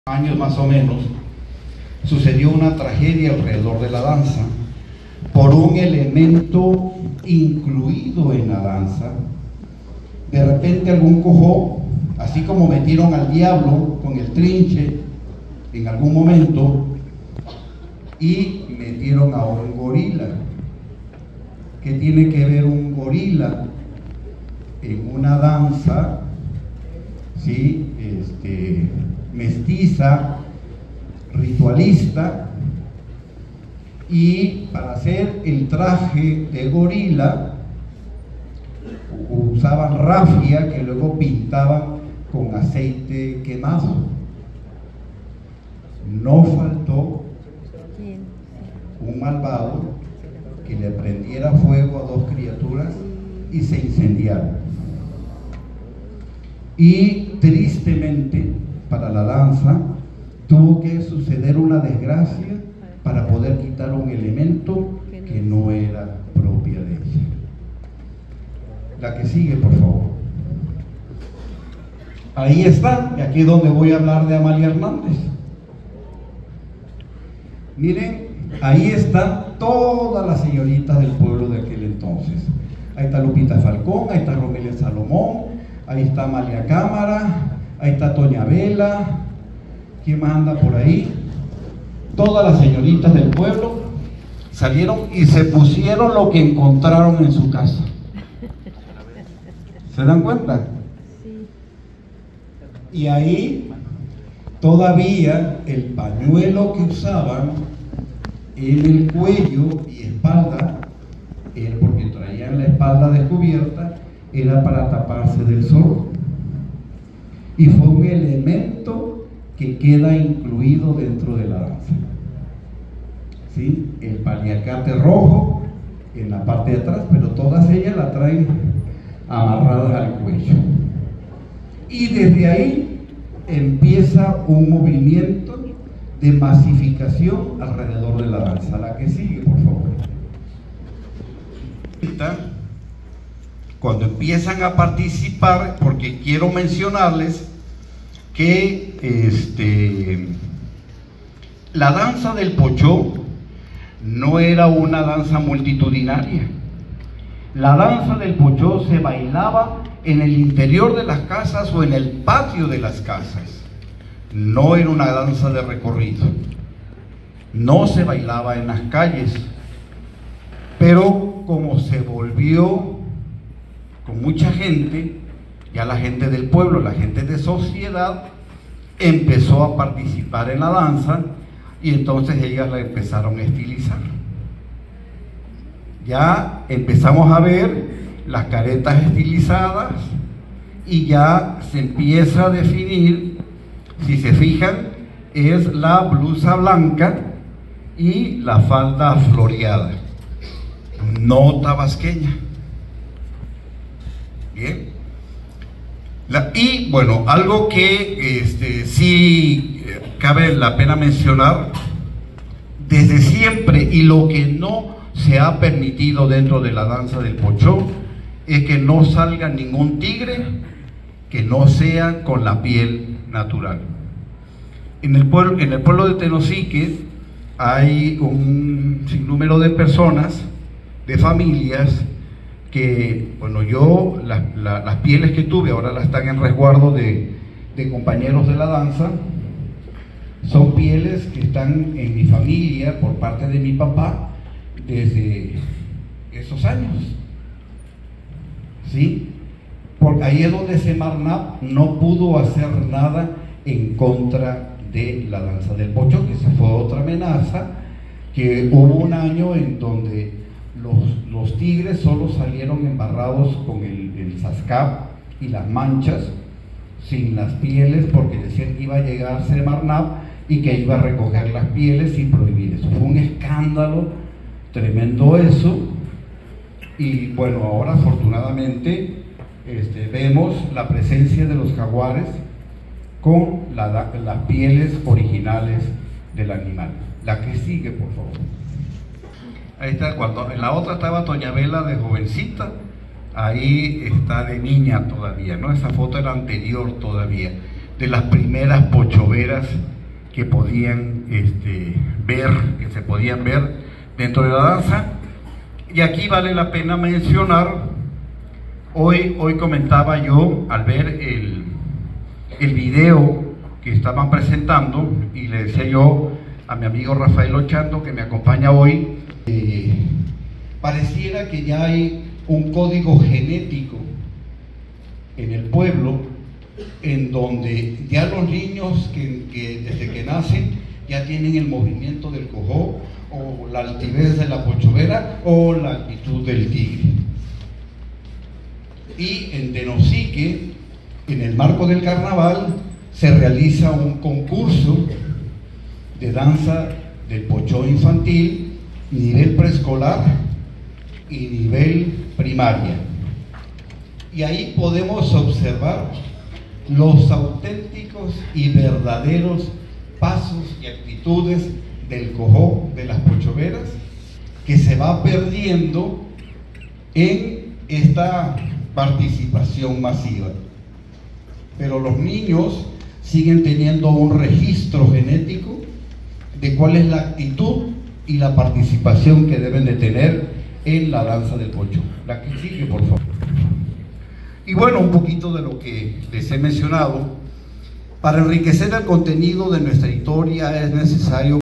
años más o menos, sucedió una tragedia alrededor de la danza por un elemento incluido en la danza. De repente algún cojó, así como metieron al diablo con el trinche en algún momento, y metieron ahora un gorila. ¿Qué tiene que ver un gorila en una danza, sí, mestiza, ritualista? Y para hacer el traje de gorila usaban rafia que luego pintaban con aceite quemado. No faltó un malvado que le prendiera fuego a dos criaturas y se incendiaron. Y tristemente para la danza tuvo que suceder una desgracia para poder quitar un elemento que no era propia de ella. La que sigue, por favor. Ahí está, y aquí es donde voy a hablar de Amalia Hernández. Miren, ahí están todas las señoritas del pueblo de aquel entonces. Ahí está Lupita Falcón, ahí está Romelia Salomón, ahí está Amalia Cámara, ahí está Toña Vela. ¿Quién más anda por ahí? Todas las señoritas del pueblo salieron y se pusieron lo que encontraron en su casa. ¿Se dan cuenta? Y ahí todavía el pañuelo que usaban en el cuello y espalda, porque traían la espalda descubierta, era para taparse del sol. Y fue un elemento que queda incluido dentro de la danza. ¿Sí? El paliacate rojo en la parte de atrás, pero todas ellas la traen amarradas al cuello. Y desde ahí empieza un movimiento de masificación alrededor de la danza. La que sigue, por favor. Cuando empiezan a participar, porque quiero mencionarles que la danza del Pochó no era una danza multitudinaria. La danza del Pochó se bailaba en el interior de las casas o en el patio de las casas. No era una danza de recorrido. No se bailaba en las calles. Pero como se volvió con mucha gente, ya la gente del pueblo, la gente de sociedad, empezó a participar en la danza y entonces ellas la empezaron a estilizar. Ya empezamos a ver las caretas estilizadas y ya se empieza a definir, si se fijan, es la blusa blanca y la falda floreada, no tabasqueña. Bien. Y bueno, algo que sí cabe la pena mencionar desde siempre, y lo que no se ha permitido dentro de la danza del Pochó, es que no salga ningún tigre que no sea con la piel natural. En el pueblo de Tenosique hay un sinnúmero de personas, de familias, que, bueno, yo las pieles que tuve ahora las están en resguardo de compañeros de la danza. Son pieles que están en mi familia por parte de mi papá desde esos años, ¿sí? Porque ahí es donde Semarnat no pudo hacer nada en contra de la danza del Pochó, que esa fue otra amenaza, que hubo un año en donde los tigres solo salieron embarrados con el zascap y las manchas, sin las pieles, porque decían que iba a llegar Semarnat y que iba a recoger las pieles y prohibir eso. Fue un escándalo tremendo eso. Y bueno, ahora afortunadamente vemos la presencia de los jaguares con las pieles originales del animal. La que sigue, por favor. Ahí está, cuando en la otra estaba Toña Vela de jovencita, ahí está de niña todavía, ¿no? Esa foto era anterior todavía. de las primeras pochoveras que podían que se podían ver dentro de la danza. Y aquí vale la pena mencionar, hoy comentaba yo al ver el video que estaban presentando, y le decía yo a mi amigo Rafael Ochando, que me acompaña hoy, pareciera que ya hay un código genético en el pueblo, en donde ya los niños que desde que nacen ya tienen el movimiento del cojó, o la altivez de la pochovera, o la actitud del tigre. Y en Tenosique, en el marco del carnaval, se realiza un concurso de danza del pochó infantil, nivel preescolar y nivel primaria. Y ahí podemos observar los auténticos y verdaderos pasos y actitudes del cojó, de las pochoveras, que se va perdiendo en esta participación masiva. Pero los niños siguen teniendo un registro genético de cuál es la actitud y la participación que deben de tener en la danza del pochó. La que sigue, por favor. Y bueno, un poquito de lo que les he mencionado. Para enriquecer el contenido de nuestra historia es necesario